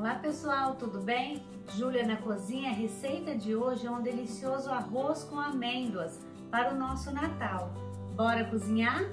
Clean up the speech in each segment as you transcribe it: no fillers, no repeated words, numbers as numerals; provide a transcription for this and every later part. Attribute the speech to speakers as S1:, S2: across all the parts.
S1: Olá pessoal, tudo bem? Júlia na cozinha. A receita de hoje é um delicioso arroz com amêndoas para o nosso Natal. Bora cozinhar?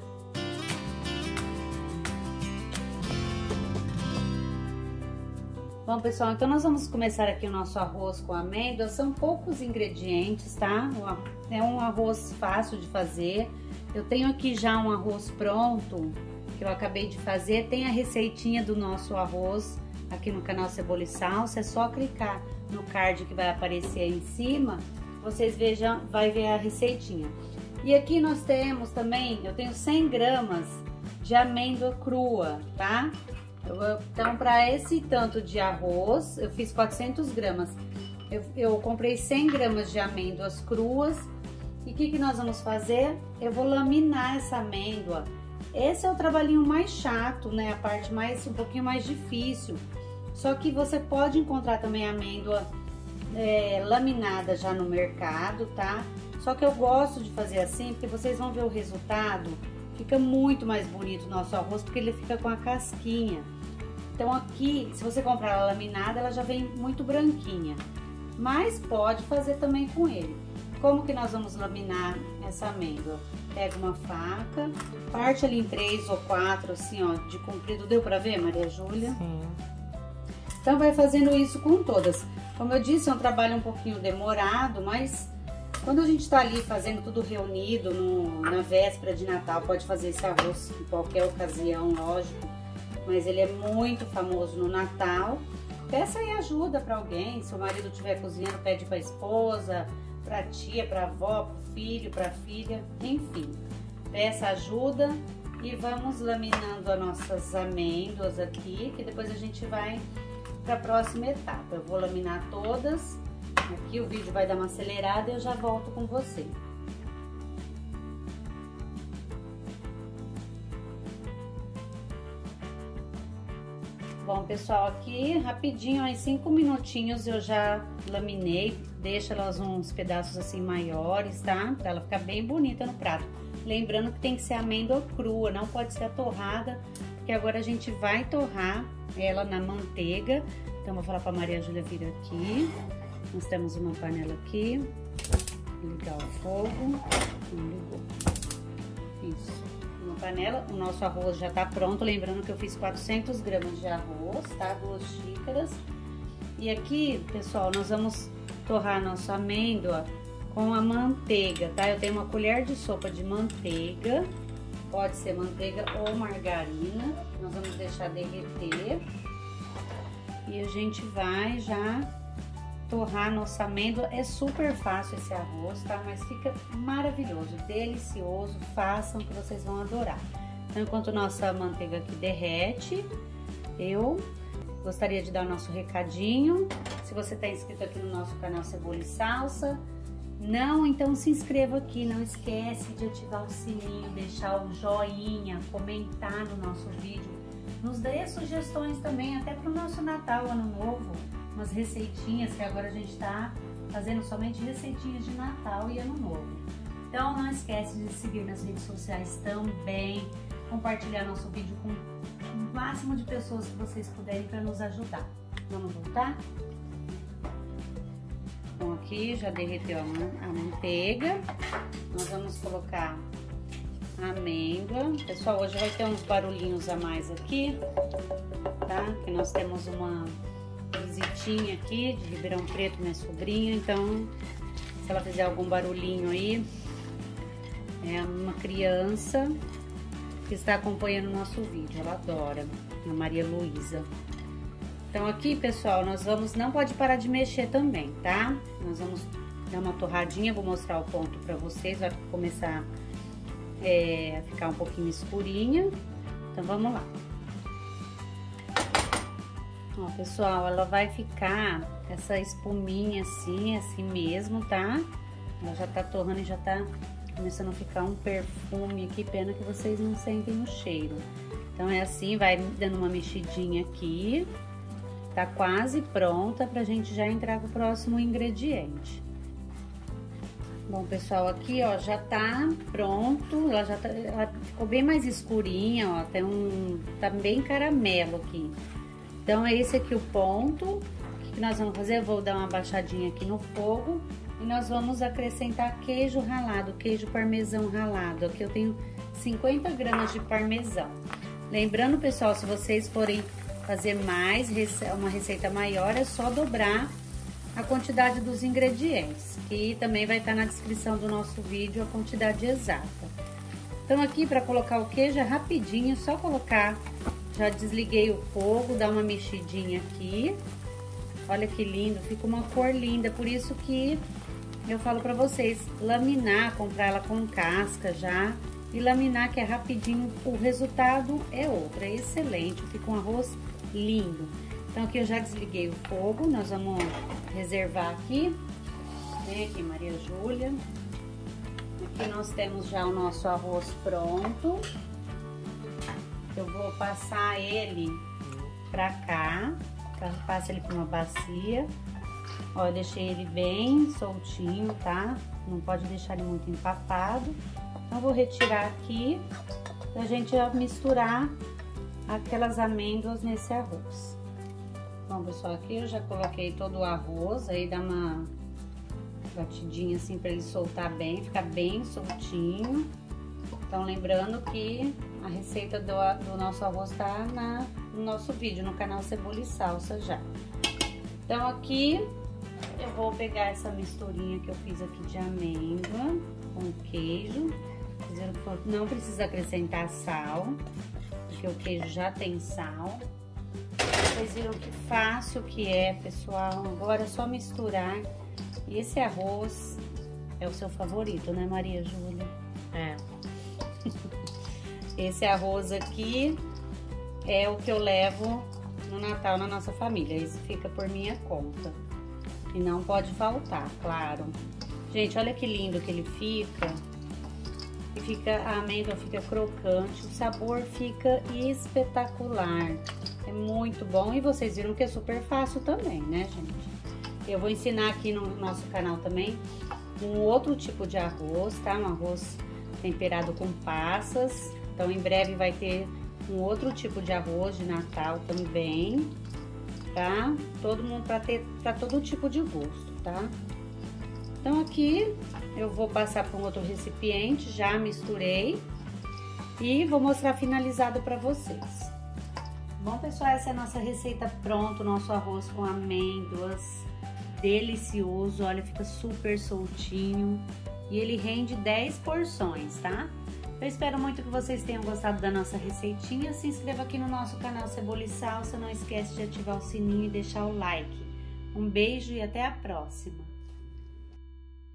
S1: Bom pessoal, então nós vamos começar aqui o nosso arroz com amêndoas. São poucos ingredientes, tá? É um arroz fácil de fazer. Eu tenho aqui já um arroz pronto que eu acabei de fazer. Tem a receitinha do nosso arroz aqui no canal Cebola e Salsa. É só clicar no card que vai aparecer aí em cima, vocês vai ver a receitinha. E aqui nós temos também, eu tenho 100 gramas de amêndoa crua, tá? Então, para esse tanto de arroz, eu fiz 400 gramas. Eu comprei 100 gramas de amêndoas cruas. E o que nós vamos fazer? Eu vou laminar essa amêndoa. Esse é o trabalhinho mais chato, né? A parte um pouquinho mais difícil. Só que você pode encontrar também amêndoa laminada já no mercado, tá? Só que eu gosto de fazer assim, porque vocês vão ver o resultado. Fica muito mais bonito o nosso arroz, porque ele fica com a casquinha. Então aqui, se você comprar ela laminada, ela já vem muito branquinha. Mas pode fazer também com ele. Como que nós vamos laminar essa amêndoa? Pega uma faca, parte ali em 3 ou 4, assim, ó, de comprido. Deu pra ver, Maria Júlia?
S2: Sim.
S1: Então vai fazendo isso com todas. Como eu disse, é um trabalho um pouquinho demorado, mas quando a gente tá ali fazendo tudo reunido na véspera de Natal, pode fazer esse arroz em qualquer ocasião, lógico. Mas ele é muito famoso no Natal. Peça aí ajuda pra alguém. Se o marido estiver cozinhando, pede pra esposa, pra tia, pra avó, pro filho, pra filha, enfim. Peça ajuda e vamos laminando as nossas amêndoas aqui, que depois a gente vai para a próxima etapa. Eu vou laminar todas. Aqui o vídeo vai dar uma acelerada e eu já volto com você. Bom, pessoal, aqui rapidinho, em 5 minutinhos eu já laminei. Deixa elas uns pedaços assim maiores, tá? Pra ela ficar bem bonita no prato. Lembrando que tem que ser amêndoa crua, não pode ser a torrada, porque agora a gente vai torrar ela na manteiga. Então, vou falar pra Maria Júlia vir aqui. Nós temos uma panela aqui. Ligar o fogo. Não ligou. Isso. Uma panela. O nosso arroz já tá pronto. Lembrando que eu fiz 400 gramas de arroz, tá? 2 xícaras. E aqui, pessoal, nós vamos torrar a nossa amêndoa com a manteiga, tá? Eu tenho uma colher de sopa de manteiga. Pode ser manteiga ou margarina. Nós vamos deixar derreter. E a gente vai já torrar nossa amêndoa. É super fácil esse arroz, tá? Mas fica maravilhoso, delicioso. Façam que vocês vão adorar. Então, enquanto nossa manteiga aqui derrete, eu gostaria de dar o nosso recadinho. Se você está inscrito aqui no nosso canal Cebola e Salsa, então se inscreva aqui. Não esquece de ativar o sininho, deixar o joinha, comentar no nosso vídeo. Nos dê sugestões também, até para o nosso Natal, Ano Novo, umas receitinhas, que agora a gente está fazendo somente receitinhas de Natal e Ano Novo. Então não esquece de seguir nas redes sociais também, compartilhar nosso vídeo com o máximo de pessoas que vocês puderem para nos ajudar. Vamos voltar? Bom, aqui já derreteu a manteiga. Nós vamos colocar a amêndoa. Pessoal, hoje vai ter uns barulhinhos a mais aqui, tá? Que nós temos uma visitinha aqui de Ribeirão Preto, minha sobrinha. Então, se ela fizer algum barulhinho aí, é uma criança que está acompanhando o nosso vídeo. Ela adora, a Maria Luísa. Então aqui, pessoal, nós vamos, não pode parar de mexer também, tá? Nós vamos dar uma torradinha, vou mostrar o ponto pra vocês, vai começar a ficar um pouquinho escurinha. Então vamos lá. Ó, pessoal, ela vai ficar essa espuminha assim mesmo, tá? Ela já tá torrando e já tá começando a ficar um perfume aqui, pena que vocês não sentem o cheiro. Então é assim, vai dando uma mexidinha aqui. Tá quase pronta pra gente já entrar com o próximo ingrediente. Bom, pessoal, aqui, ó, já tá pronto. Ela ficou bem mais escurinha, ó, tá bem caramelo aqui. Então, é esse aqui o ponto. O que nós vamos fazer? Eu vou dar uma baixadinha aqui no fogo e nós vamos acrescentar queijo ralado, queijo parmesão ralado. Aqui eu tenho 50 gramas de parmesão. Lembrando, pessoal, se vocês forem fazer mais, uma receita maior, é só dobrar a quantidade dos ingredientes, que também vai estar na descrição do nosso vídeo a quantidade exata. Então aqui para colocar o queijo é rapidinho, só colocar, já desliguei o fogo, dá uma mexidinha aqui. Olha que lindo, fica uma cor linda, por isso que eu falo para vocês, laminar, comprar ela com casca já, e laminar que é rapidinho, o resultado é outro, é excelente, fica um arroz lindo. Então aqui eu já desliguei o fogo, nós vamos reservar aqui. Vem aqui, Maria Júlia. Aqui nós temos já o nosso arroz pronto. Eu vou passar ele pra cá, passa ele pra uma bacia. Ó, eu deixei ele bem soltinho, tá? Não pode deixar ele muito empapado. Então eu vou retirar aqui pra gente misturar aquelas amêndoas nesse arroz. Bom, pessoal, aqui eu já coloquei todo o arroz, aí dá uma batidinha assim para ele soltar bem, ficar bem soltinho. Então, lembrando que a receita do nosso arroz tá no nosso vídeo, no canal Cebola e Salsa já. Então, aqui eu vou pegar essa misturinha que eu fiz aqui de amêndoa com queijo. Não precisa acrescentar sal, porque o queijo já tem sal. Vocês viram que fácil que é, pessoal. Agora é só misturar. E esse arroz é o seu favorito, né, Maria Júlia?
S2: É.
S1: Esse arroz aqui é o que eu levo no Natal na nossa família. Esse fica por minha conta. E não pode faltar, claro. Gente, olha que lindo que ele fica. E a amêndoa fica crocante, o sabor fica espetacular. É muito bom e vocês viram que é super fácil também, né, gente? Eu vou ensinar aqui no nosso canal também um outro tipo de arroz, tá? Um arroz temperado com passas. Então, em breve vai ter um outro tipo de arroz de Natal também, tá? Todo mundo para todo tipo de gosto, tá? Então, aqui eu vou passar para um outro recipiente, já misturei e vou mostrar finalizado para vocês. Bom, pessoal, essa é a nossa receita pronta, o nosso arroz com amêndoas, delicioso, olha, fica super soltinho e ele rende 10 porções, tá? Eu espero muito que vocês tenham gostado da nossa receitinha, se inscreva aqui no nosso canal Cebola e Salsa, não esquece de ativar o sininho e deixar o like. Um beijo e até a próxima!